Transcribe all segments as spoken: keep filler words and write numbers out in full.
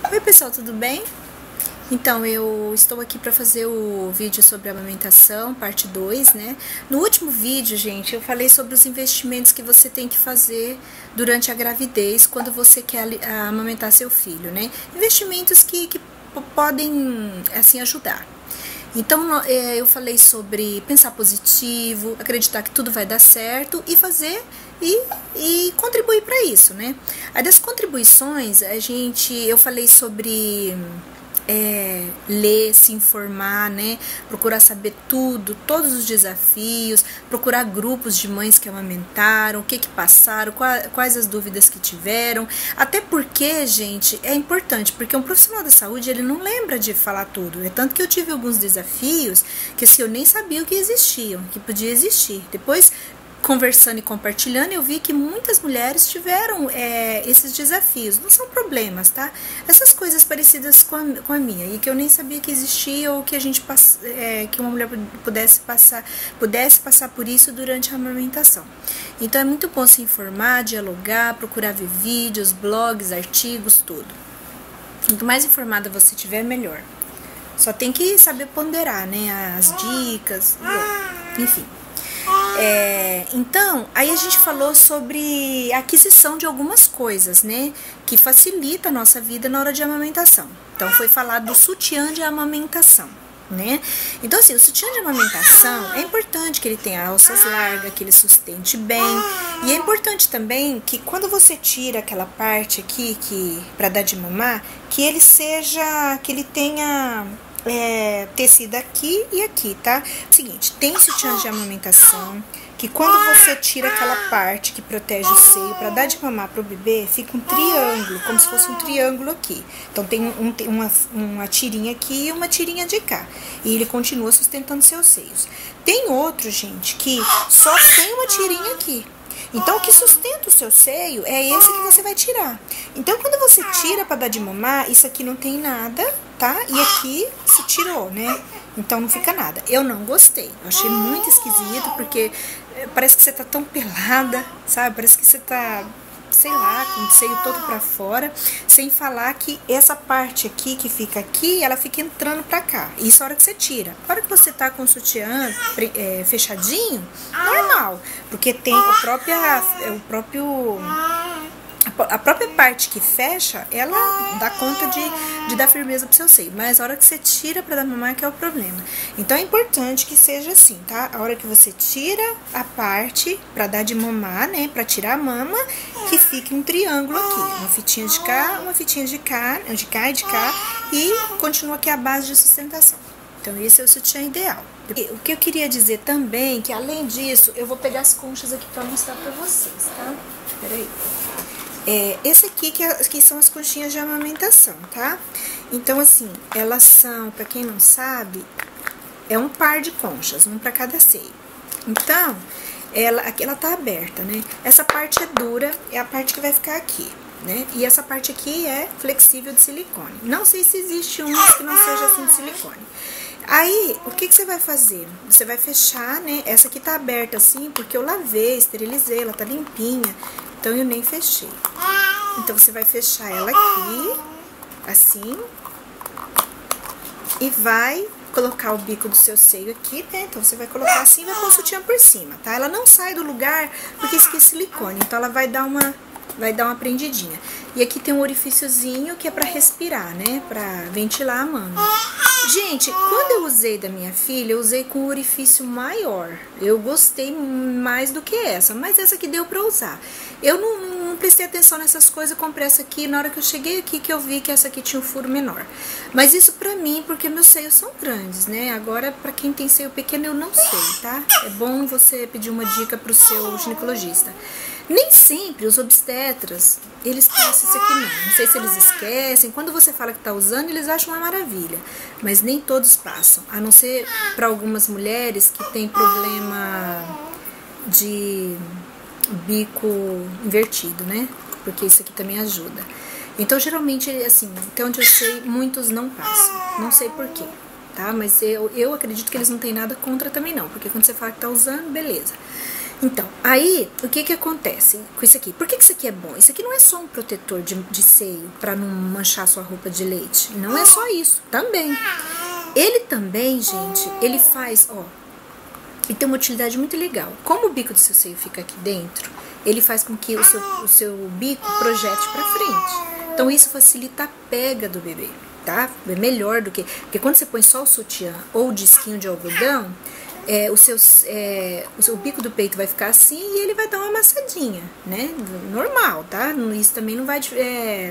Oi pessoal, tudo bem? Então, eu estou aqui para fazer o vídeo sobre a amamentação, parte dois, né? No último vídeo, gente, eu falei sobre os investimentos que você tem que fazer durante a gravidez, quando você quer amamentar seu filho, né? Investimentos que, que podem, assim, ajudar. Então, eu falei sobre pensar positivo, acreditar que tudo vai dar certo e fazer e, e contribuir para isso, né? Aí das contribuições, a gente, eu falei sobre é, ler, se informar, né? Procurar saber tudo, todos os desafios, procurar grupos de mães que amamentaram, o que que passaram, quais, quais as dúvidas que tiveram. Até porque, gente, é importante, porque um profissional da saúde, ele não lembra de falar tudo. É tanto que eu tive alguns desafios que assim, eu nem sabia o que existiam, que podia existir. Depois, conversando e compartilhando, eu vi que muitas mulheres tiveram é, esses desafios. Não são problemas, tá? Essas coisas parecidas com a, com a minha, e que eu nem sabia que existia, ou que a gente é, que uma mulher pudesse passar, pudesse passar por isso durante a amamentação. Então é muito bom se informar, dialogar, procurar ver vídeos, blogs, artigos, tudo. Quanto mais informada você tiver, melhor. Só tem que saber ponderar, né? As dicas, enfim. É, então, aí a gente falou sobre a aquisição de algumas coisas, né, que facilita a nossa vida na hora de amamentação. Então, foi falado do sutiã de amamentação, né? Então, assim, o sutiã de amamentação é importante que ele tenha alças largas, que ele sustente bem. E é importante também que quando você tira aquela parte aqui que para dar de mamar, que ele seja, que ele tenha É, tecido aqui e aqui, tá? Seguinte, tem sutiã de amamentação que quando você tira aquela parte que protege o seio para dar de mamar pro bebê, fica um triângulo, como se fosse um triângulo aqui. Então tem um, uma, uma tirinha aqui e uma tirinha de cá, e ele continua sustentando seus seios. Tem outro, gente, que só tem uma tirinha aqui. Então, o que sustenta o seu seio é esse que você vai tirar. Então, quando você tira para dar de mamar, isso aqui não tem nada, tá? E aqui se tirou, né? Então, não fica nada. Eu não gostei. Eu achei muito esquisito, porque parece que você tá tão pelada, sabe? Parece que você tá, sei lá, com o seio todo pra fora, sem falar que essa parte aqui, que fica aqui, ela fica entrando pra cá. Isso a hora que você tira. A hora que você tá com o sutiã é, fechadinho, normal, porque tem o próprio, o próprio a própria parte que fecha, ela dá conta de, de dar firmeza pro seu seio, mas a hora que você tira para dar mamar que é o problema. Então é importante que seja assim, tá? A hora que você tira a parte para dar de mamar, né, para tirar a mama, que fique um triângulo aqui, uma fitinha de cá, uma fitinha de cá, de cá e de cá, e continua aqui a base de sustentação. Então esse é o sutiã ideal. O que eu queria dizer também, que além disso, eu vou pegar as conchas aqui para mostrar para vocês, tá? Peraí. É, esse aqui que, é, que são as conchinhas de amamentação, tá? Então, assim, elas são, pra quem não sabe, é um par de conchas, um pra cada seio. Então, ela, aqui ela tá aberta, né? Essa parte é dura, é a parte que vai ficar aqui, né? E essa parte aqui é flexível de silicone. Não sei se existe uma que não seja assim de silicone. Aí, o que que você vai fazer? Você vai fechar, né? Essa aqui tá aberta assim, porque eu lavei, esterilizei, ela tá limpinha. Então, eu nem fechei. Então, você vai fechar ela aqui, assim, e vai colocar o bico do seu seio aqui, né? Então, você vai colocar assim e vai pôr o sutiã por cima, tá? Ela não sai do lugar, porque isso aqui é silicone, então ela vai dar uma, vai dar uma prendidinha. E aqui tem um orifíciozinho que é pra respirar, né? Pra ventilar a mama. Gente, quando eu usei da minha filha, eu usei com um orifício maior. Eu gostei mais do que essa, mas essa aqui deu pra usar. Eu não, não prestei atenção nessas coisas, eu comprei essa aqui, na hora que eu cheguei aqui que eu vi que essa aqui tinha um furo menor. Mas isso pra mim, porque meus seios são grandes, né? Agora, pra quem tem seio pequeno, eu não sei, tá? É bom você pedir uma dica pro seu ginecologista. Nem sempre os obstetras, eles passam isso aqui não. Não sei se eles esquecem. Quando você fala que tá usando, eles acham uma maravilha. Mas nem todos passam. A não ser para algumas mulheres que tem problema de bico invertido, né? Porque isso aqui também ajuda. Então, geralmente, assim, até onde eu sei, muitos não passam. Não sei por quê, tá? Mas eu, eu acredito que eles não têm nada contra também não. Porque quando você fala que tá usando, beleza. Então, aí, o que que acontece com isso aqui? Por que que isso aqui é bom? Isso aqui não é só um protetor de, de seio para não manchar sua roupa de leite. Não é só isso, também. Ele também, gente, ele faz, ó, ele tem uma utilidade muito legal. Como o bico do seu seio fica aqui dentro, ele faz com que o seu, o seu bico projete para frente. Então, isso facilita a pega do bebê, tá? É melhor do que... Porque quando você põe só o sutiã ou o disquinho de algodão, É, o, seu, é, o seu bico do peito vai ficar assim e ele vai dar uma amassadinha, né? Normal, tá? Isso também não vai, é,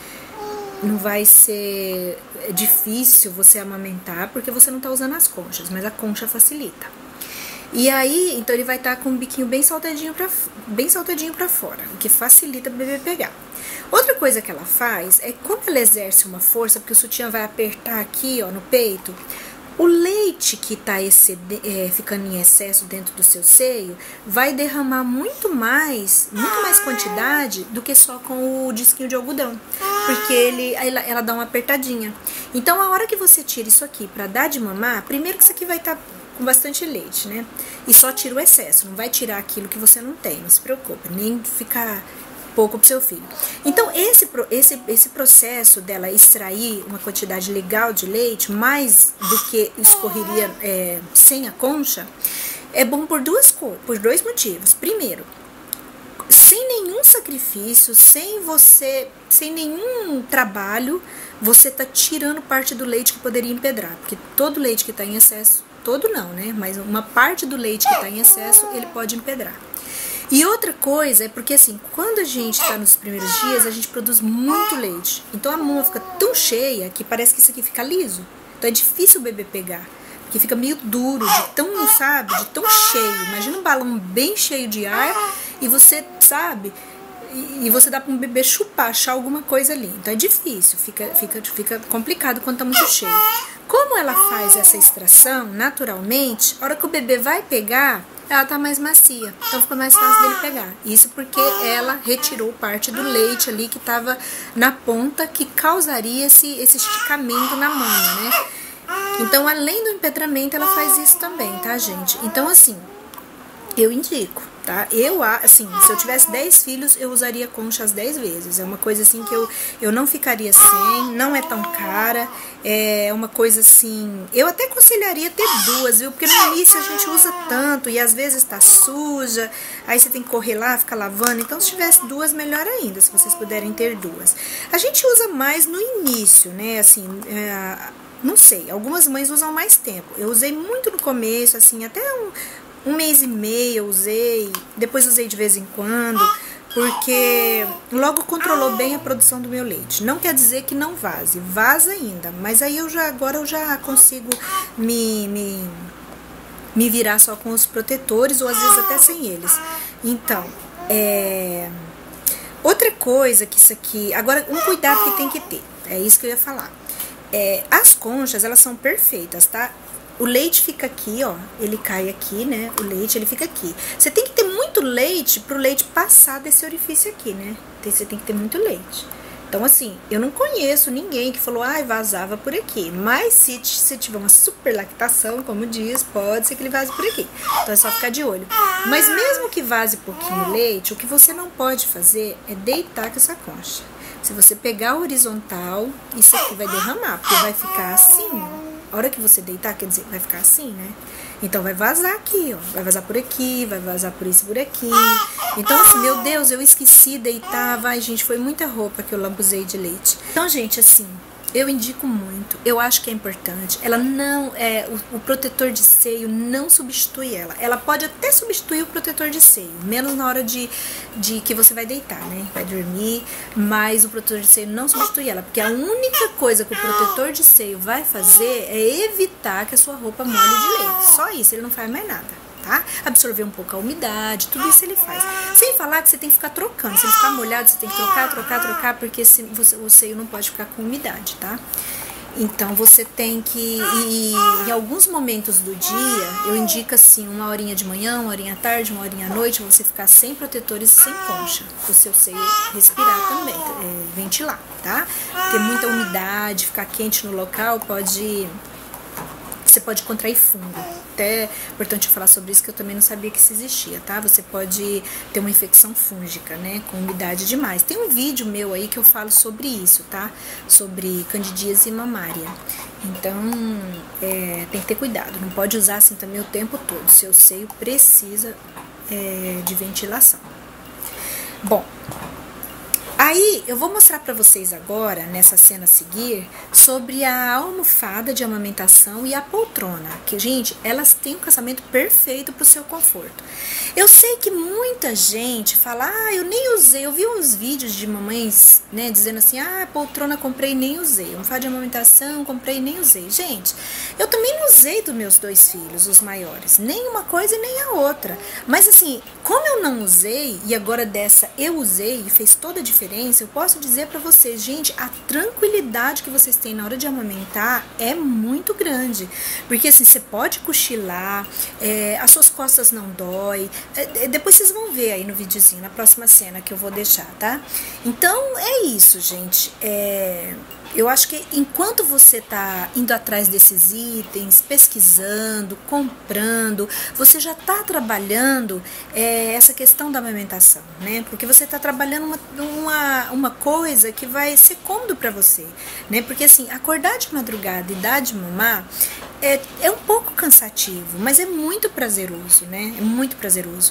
não vai ser difícil você amamentar porque você não tá usando as conchas, mas a concha facilita. E aí, então ele vai estar tá com o biquinho bem saltadinho pra, bem saltadinho pra fora, o que facilita o bebê pegar. Outra coisa que ela faz é quando ela exerce uma força, porque o sutiã vai apertar aqui, ó, no peito. O leite que está é, ficando em excesso dentro do seu seio vai derramar muito mais, muito mais quantidade do que só com o disquinho de algodão, porque ele, ela, ela dá uma apertadinha. Então, a hora que você tira isso aqui para dar de mamar, primeiro que isso aqui vai estar tá com bastante leite, né? E só tira o excesso, não vai tirar aquilo que você não tem, não se preocupe, nem ficar pouco pro seu filho. Então, esse, esse, esse processo dela extrair uma quantidade legal de leite, mais do que escorreria é, sem a concha, é bom por, duas, por dois motivos. Primeiro, sem nenhum sacrifício, sem você, sem nenhum trabalho, você tá tirando parte do leite que poderia empedrar, porque todo leite que está em excesso, todo não, né? Mas uma parte do leite que está em excesso, ele pode empedrar. E outra coisa é porque assim, quando a gente tá nos primeiros dias, a gente produz muito leite. Então a mama fica tão cheia que parece que isso aqui fica liso. Então é difícil o bebê pegar, porque fica meio duro, de tão, sabe, de tão cheio. Imagina um balão bem cheio de ar e você, sabe, e você dá para um bebê chupar, achar alguma coisa ali. Então é difícil, fica, fica, fica complicado quando tá muito cheio. Como ela faz essa extração naturalmente, a hora que o bebê vai pegar, ela tá mais macia, então fica mais fácil dele pegar. Isso porque ela retirou parte do leite ali que tava na ponta, que causaria esse, esse esticamento na mama, né? Então, além do empedramento, ela faz isso também, tá, gente? Então, assim, eu indico, tá? Eu, assim, se eu tivesse dez filhos, eu usaria conchas dez vezes. É uma coisa, assim, que eu, eu não ficaria sem, não é tão cara. É uma coisa, assim, eu até aconselharia ter duas, viu? Porque no início a gente usa tanto e às vezes tá suja, aí você tem que correr lá, ficar lavando. Então, se tivesse duas, melhor ainda, se vocês puderem ter duas. A gente usa mais no início, né? Assim, é, não sei, algumas mães usam mais tempo. Eu usei muito no começo, assim, até um... Um mês e meio eu usei, depois usei de vez em quando, porque logo controlou bem a produção do meu leite. Não quer dizer que não vaze, vaza ainda, mas aí eu já, agora eu já consigo me, me, me virar só com os protetores, ou às vezes até sem eles. Então, é... outra coisa que isso aqui... Agora, um cuidado que tem que ter, é isso que eu ia falar. É, as conchas, elas são perfeitas, tá? O leite fica aqui, ó, ele cai aqui, né, o leite, ele fica aqui. Você tem que ter muito leite pro leite passar desse orifício aqui, né, você tem que ter muito leite. Então, assim, eu não conheço ninguém que falou, ai, vazava por aqui. Mas se, se tiver uma super lactação, como diz, pode ser que ele vaze por aqui. Então é só ficar de olho. Mas mesmo que vaze pouquinho leite, o que você não pode fazer é deitar com essa concha. Se você pegar a horizontal, isso aqui vai derramar, porque vai ficar assim, ó. A hora que você deitar, quer dizer, vai ficar assim, né? Então vai vazar aqui, ó. Vai vazar por aqui, vai vazar por isso, por aqui. Então assim, meu Deus, eu esqueci de deitar. Vai, gente, foi muita roupa que eu lambuzei de leite. Então, gente, assim, eu indico muito. Eu acho que é importante. Ela não, é, o, o protetor de seio não substitui ela. Ela pode até substituir o protetor de seio, menos na hora de, de que você vai deitar, né? Vai dormir, mas o protetor de seio não substitui ela, porque a única coisa que o protetor de seio vai fazer é evitar que a sua roupa molhe de leite. Só isso, ele não faz mais nada. Tá? Absorver um pouco a umidade, tudo isso ele faz. Sem falar que você tem que ficar trocando. Se ele ficar molhado, você tem que trocar, trocar, trocar, porque se você, o seio não pode ficar com umidade, tá? Então você tem que... E, em alguns momentos do dia, eu indico assim, uma horinha de manhã, uma horinha à tarde, uma horinha à noite, você ficar sem protetores e sem concha, para o seu seio respirar também, é, ventilar, tá? Ter muita umidade, ficar quente no local, pode... você pode contrair fungo. Até é importante falar sobre isso, que eu também não sabia que isso existia, tá? Você pode ter uma infecção fúngica, né? Com umidade demais. Tem um vídeo meu aí que eu falo sobre isso, tá? Sobre candidíase mamária. Então, é, tem que ter cuidado. Não pode usar assim também o tempo todo. Seu seio precisa é, de ventilação. Bom, aí eu vou mostrar para vocês agora, nessa cena a seguir, sobre a almofada de amamentação e a poltrona, que, gente, elas têm um casamento perfeito para o seu conforto. Eu sei que muita gente fala, ah, eu nem usei, eu vi uns vídeos de mamães, né, dizendo assim, ah, poltrona comprei e nem usei, almofada de amamentação comprei e nem usei. Gente, eu também não usei dos meus dois filhos, os maiores, nem uma coisa e nem a outra. Mas assim, como eu não usei, e agora dessa eu usei e fez toda a diferença, eu posso dizer para vocês, gente, a tranquilidade que vocês têm na hora de amamentar é muito grande. Porque assim, você pode cochilar, é, as suas costas não dói. É, depois vocês vão ver aí no videozinho, na próxima cena que eu vou deixar, tá? Então é isso, gente. É... Eu acho que enquanto você está indo atrás desses itens, pesquisando, comprando, você já está trabalhando é, essa questão da amamentação, né? Porque você está trabalhando uma, uma, uma coisa que vai ser cômodo para você, né? Porque assim, acordar de madrugada e dar de mamar é, é um pouco cansativo, mas é muito prazeroso, né? É muito prazeroso.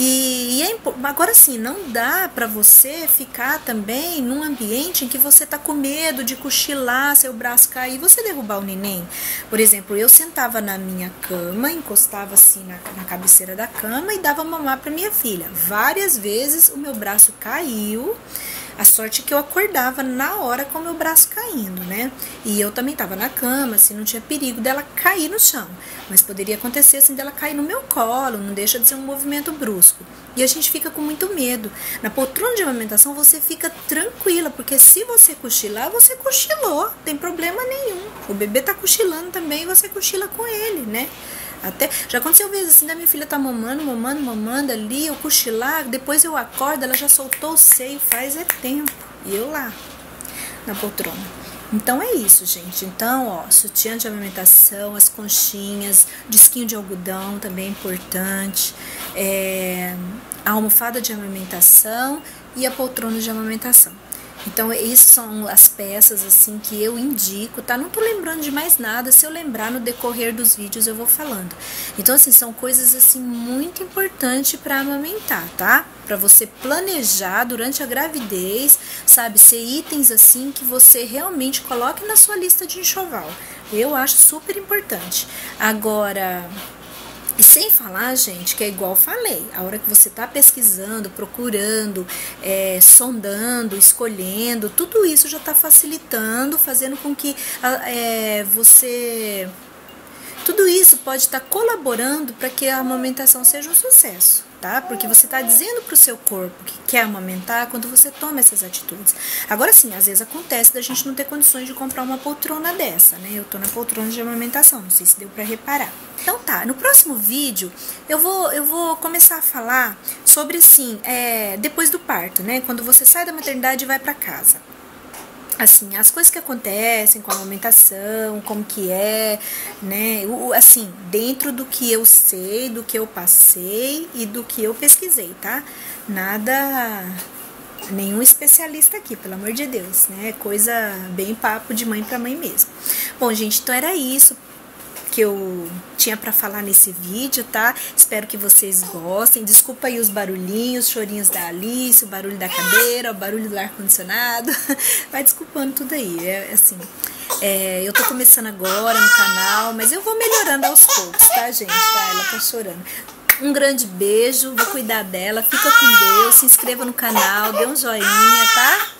E, e é, agora sim, não dá para você ficar também num ambiente em que você está com medo de cochilar, seu braço cair, você derrubar o neném. Por exemplo, eu sentava na minha cama, encostava assim na, na cabeceira da cama e dava mamar para minha filha. Várias vezes o meu braço caiu, a sorte que eu acordava na hora com o meu braço caindo, né? E eu também estava na cama, assim, não tinha perigo dela cair no chão. Mas poderia acontecer, assim, dela cair no meu colo, não deixa de ser um movimento brusco. E a gente fica com muito medo. Na poltrona de amamentação você fica tranquila, porque se você cochilar, você cochilou, não tem problema nenhum. O bebê tá cochilando também e você cochila com ele, né? Até, já aconteceu vezes assim, da minha filha tá mamando, mamando, mamando ali, eu cochilar, depois eu acordo, ela já soltou o seio, faz é tempo, e eu lá, na poltrona. Então é isso, gente. Então, ó, sutiã de amamentação, as conchinhas, disquinho de algodão também é importante, é, a almofada de amamentação e a poltrona de amamentação. Então, essas são as peças, assim, que eu indico, tá? Não tô lembrando de mais nada, se eu lembrar no decorrer dos vídeos eu vou falando. Então, assim, são coisas, assim, muito importantes para amamentar, tá? Para você planejar durante a gravidez, sabe? Ser itens, assim, que você realmente coloque na sua lista de enxoval. Eu acho super importante. Agora... E sem falar, gente, que é igual eu falei, a hora que você está pesquisando, procurando, é, sondando, escolhendo, tudo isso já está facilitando, fazendo com que é, você... Tudo isso pode estar tá colaborando para que a amamentação seja um sucesso, tá? Porque você está dizendo para o seu corpo que quer amamentar quando você toma essas atitudes. Agora sim, às vezes acontece da gente não ter condições de comprar uma poltrona dessa, né? Eu tô na poltrona de amamentação, não sei se deu para reparar. Então tá, no próximo vídeo eu vou, eu vou começar a falar sobre assim, é, depois do parto, né? Quando você sai da maternidade e vai para casa. Assim, as coisas que acontecem com a amamentação, como que é, né, o, assim, dentro do que eu sei, do que eu passei e do que eu pesquisei, tá? Nada, nenhum especialista aqui, pelo amor de Deus, né, coisa bem papo de mãe pra mãe mesmo. Bom, gente, então era isso que eu tinha para falar nesse vídeo, tá? Espero que vocês gostem. Desculpa aí os barulhinhos, os chorinhos da Alice, o barulho da cadeira, o barulho do ar-condicionado. Vai desculpando tudo aí, é assim. É, eu tô começando agora no canal, mas eu vou melhorando aos poucos, tá, gente? Tá, ela tá chorando. Um grande beijo, vou cuidar dela, fica com Deus, se inscreva no canal, dê um joinha, tá?